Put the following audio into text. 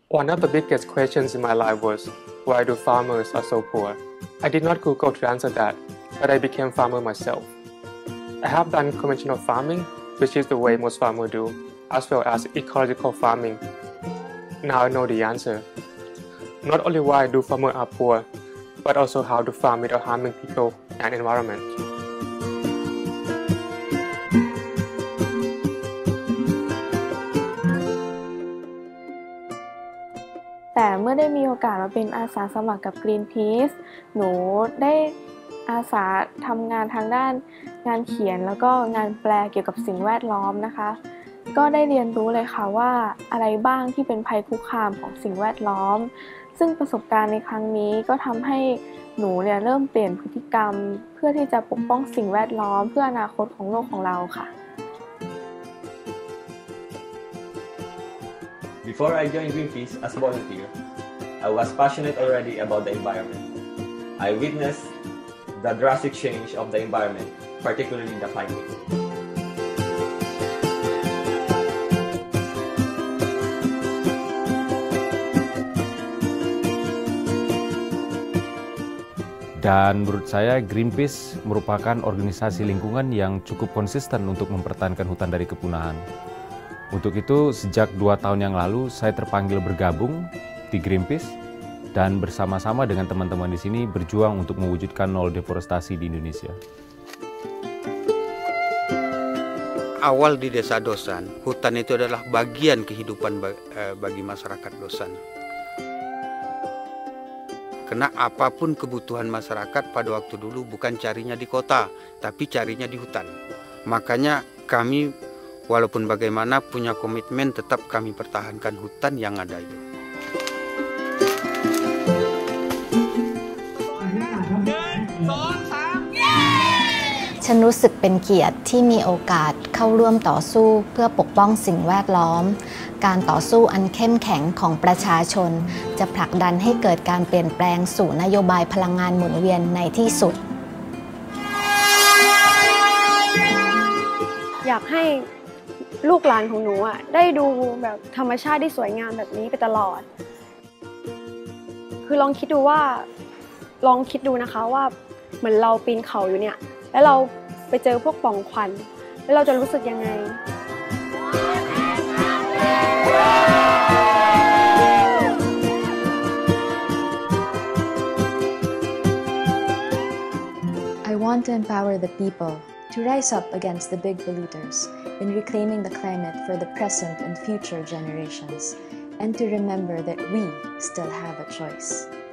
One of the biggest questions in my life was, why do farmers are so poor? I did not Google to answer that, but I became farmer myself. I have done conventional farming, which is the way most farmers do, as well as ecological farming. Now I know the answer. Not only why do farmers are poor, but also how to farm without harming people and environment. แต่เมื่อได้มีโอกาสมาเป็นอาสาสมัครกับ Greenpeace หนูได้อาสาทำงานทางด้านงานเขียนแล้วก็งานแปลเกี่ยวกับสิ่งแวดล้อมนะคะก็ได้เรียนรู้เลยค่ะว่าอะไรบ้างที่เป็นภัยคุกคามของสิ่งแวดล้อมซึ่งประสบการณ์ในครั้งนี้ก็ทำให้หนูเนี่ยเริ่มเปลี่ยนพฤติกรรมเพื่อที่จะปกป้องสิ่งแวดล้อมเพื่ออนาคตของโลกของเราค่ะ Before I joined Greenpeace as a volunteer, I was passionate already about the environment. I witnessed the drastic change of the environment, particularly the climate. Dan menurut saya Greenpeace merupakan organisasi lingkungan yang cukup konsisten untuk mempertahankan hutan dari kepunahan. Untuk itu, sejak 2 tahun yang lalu saya terpanggil bergabung di Greenpeace dan bersama-sama dengan teman-teman di sini berjuang untuk mewujudkan nol deforestasi di Indonesia. Awal di Desa Dosan, hutan itu adalah bagian kehidupan bagi masyarakat Dosan. Karena apapun kebutuhan masyarakat pada waktu dulu bukan carinya di kota, tapi carinya di hutan. Makanya kami walaupun bagaimana punya komitmen tetap kami pertahankan hutan yang ada itu. ฉันรู้สึกเป็นเกียรติที่มีโอกาสเข้าร่วมต่อสู้เพื่อปกป้องสิ่งแวดล้อมการต่อสู้อันเข้มแข็งของประชาชนจะผลักดันให้เกิดการเปลี่ยนแปลงสู่นโยบายพลังงานหมุนเวียนในที่สุดอยากให้ลูกหลานของหนูได้ดูแบบธรรมชาติที่สวยงามแบบนี้ไปตลอดคือลองคิดดูนะคะว่าเหมือนเราปีนเขาอยู่เนี่ยแล้วเราไปเจอพวกปล่องควันแล้วเราจะรู้สึกยังไง I want to empower the people to rise up against the big polluters in reclaiming the climate for the present and future generations, and to remember that we still have a choice.